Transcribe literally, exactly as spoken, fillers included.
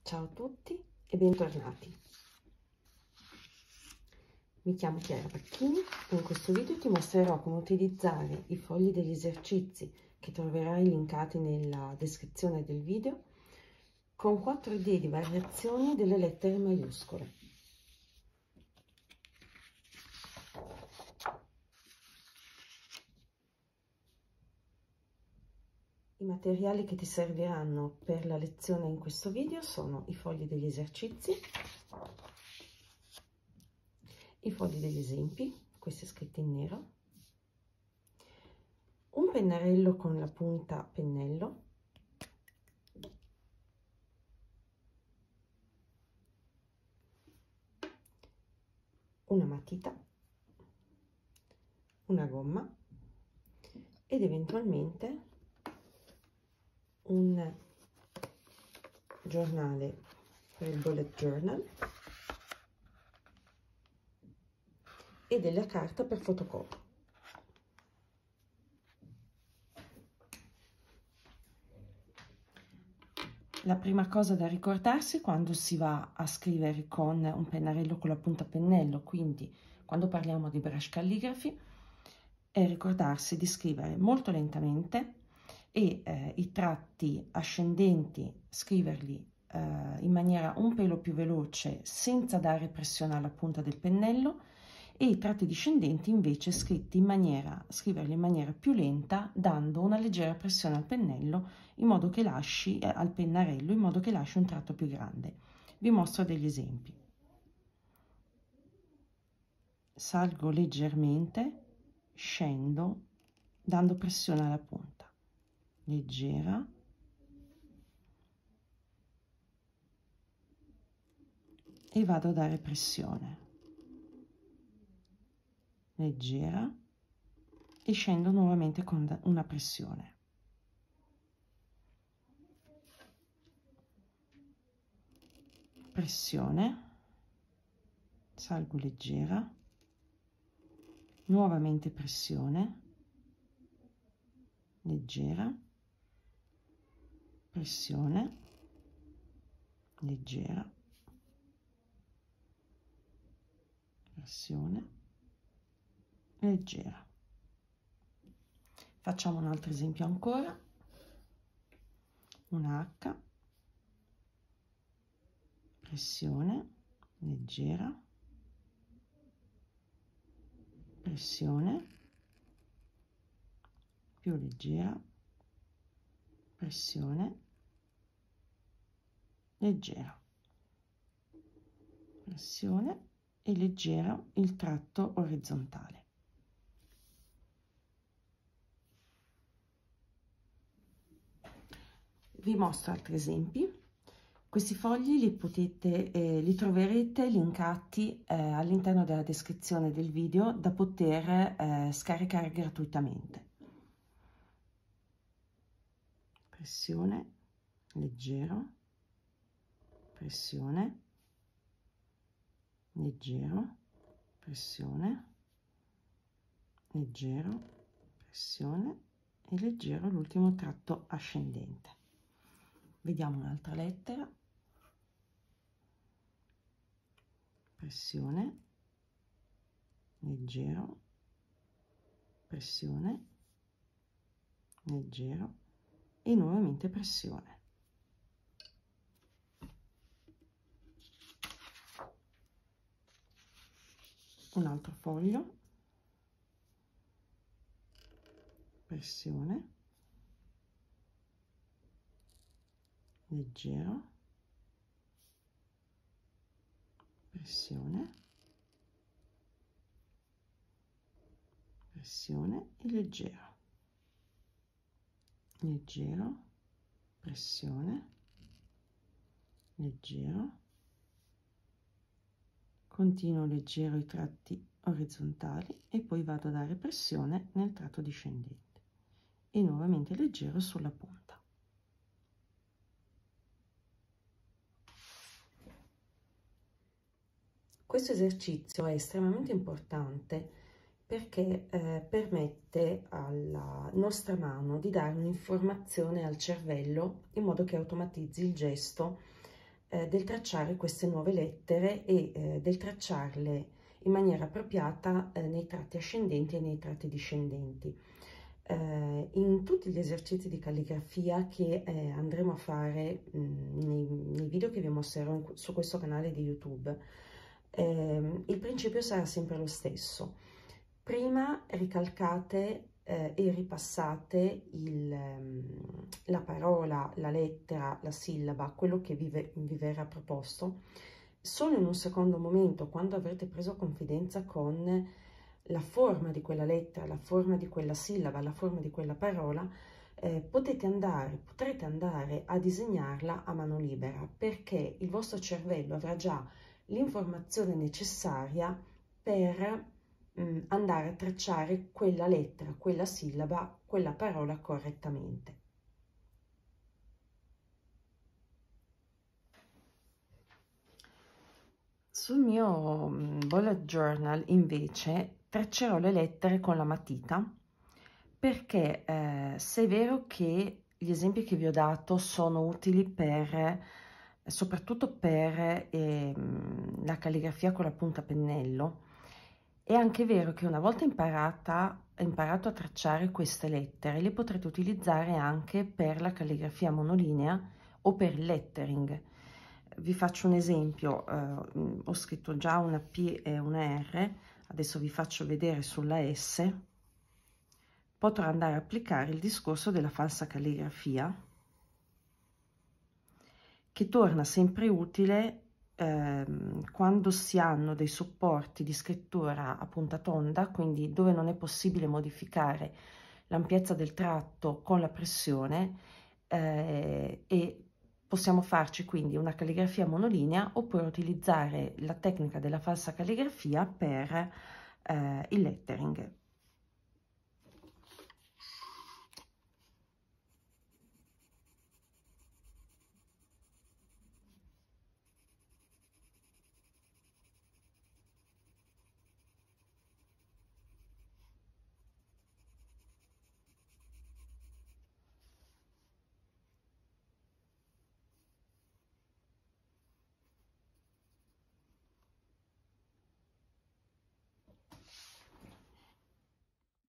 Ciao a tutti e bentornati. Mi chiamo Chiara Pacchini e in questo video ti mostrerò come utilizzare i fogli degli esercizi che troverai linkati nella descrizione del video con quattro idee di variazioni delle lettere maiuscole. I materiali che ti serviranno per la lezione in questo video sono i fogli degli esercizi, i fogli degli esempi, questi scritti in nero, un pennarello con la punta pennello, una matita, una gomma ed eventualmente un giornale per il bullet journal e della carta per fotocopia. La prima cosa da ricordarsi quando si va a scrivere con un pennarello con la punta pennello, quindi quando parliamo di brush calligraphy, è ricordarsi di scrivere molto lentamente e eh, i tratti ascendenti scriverli eh, in maniera un pelo più veloce senza dare pressione alla punta del pennello, e i tratti discendenti invece scritti in maniera, scriverli in maniera più lenta, dando una leggera pressione al pennello in modo che lasci, eh, al pennarello in modo che lasci un tratto più grande. Vi mostro degli esempi. Salgo leggermente, scendo, dando pressione alla punta, leggera, e vado a dare pressione, leggera, e scendo nuovamente con una pressione. Pressione, salgo leggera, nuovamente pressione, leggera, pressione, leggera, pressione, leggera. Facciamo un altro esempio ancora, una H, pressione, leggera, pressione, più leggera, pressione, leggera, pressione e leggera il tratto orizzontale. Vi mostro altri esempi. Questi fogli li potete, eh, li troverete linkati eh, all'interno della descrizione del video da poter eh, scaricare gratuitamente. Pressione, leggero, pressione, leggero, pressione, leggero, pressione e leggero l'ultimo tratto ascendente. Vediamo un'altra lettera, pressione, leggero, pressione, leggero e nuovamente pressione. Un altro foglio, pressione, leggero, pressione, pressione e leggero, leggero, pressione, leggero, continuo leggero i tratti orizzontali e poi vado a dare pressione nel tratto discendente e nuovamente leggero sulla punta. Questo esercizio è estremamente importante perché eh, permette alla nostra mano di dare un'informazione al cervello in modo che automatizzi il gesto eh, del tracciare queste nuove lettere e eh, del tracciarle in maniera appropriata eh, nei tratti ascendenti e nei tratti discendenti. Eh, in tutti gli esercizi di calligrafia che eh, andremo a fare mh, nei, nei video che vi mostrerò in, su questo canale di YouTube, eh, il principio sarà sempre lo stesso. Prima ricalcate eh, e ripassate il, um, la parola, la lettera, la sillaba, quello che vi, vi verrà proposto. Solo in un secondo momento, quando avrete preso confidenza con la forma di quella lettera, la forma di quella sillaba, la forma di quella parola, eh, potete andare, potrete andare a disegnarla a mano libera, perché il vostro cervello avrà già l'informazione necessaria per mh, andare a tracciare quella lettera, quella sillaba, quella parola correttamente. Sul mio bullet journal invece traccerò le lettere con la matita, perché eh, se è vero che gli esempi che vi ho dato sono utili per soprattutto per eh, la calligrafia con la punta pennello, è anche vero che una volta imparata, imparato a tracciare queste lettere, le potrete utilizzare anche per la calligrafia monolinea o per il lettering. Vi faccio un esempio, eh, ho scritto già una P e una R, adesso vi faccio vedere sulla S. Potrò andare a applicare il discorso della falsa calligrafia, che torna sempre utile ehm, quando si hanno dei supporti di scrittura a punta tonda, quindi dove non è possibile modificare l'ampiezza del tratto con la pressione, eh, e possiamo farci quindi una calligrafia monolinea oppure utilizzare la tecnica della falsa calligrafia per eh, il lettering.